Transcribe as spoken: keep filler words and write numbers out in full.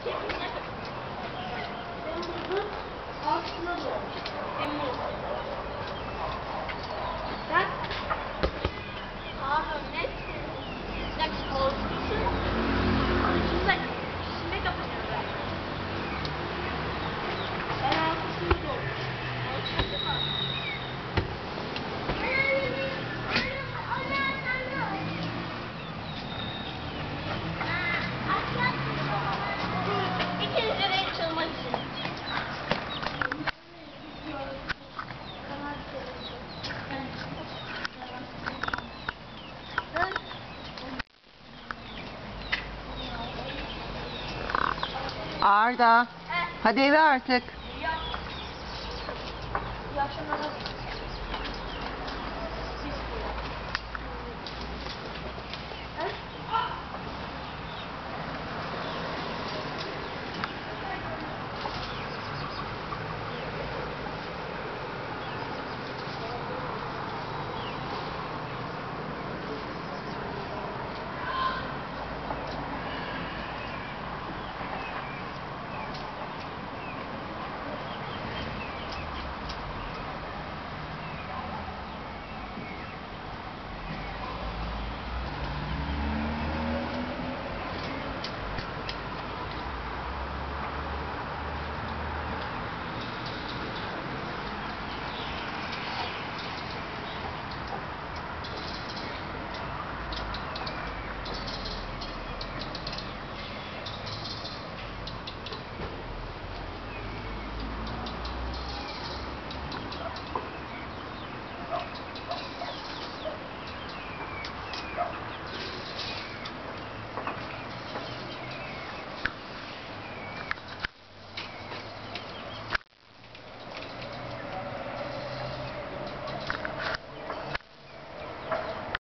Temmuz'un altısına doğmuş. Temmuz. Sen? Abi ne? Ya korkusun. Kışında kışında kapanıyor ben. Ben altısında doğmuş. Altısında mı? İkinci renk çalmak için. Arda, Heh. hadi eve artık. İyi akşamlar.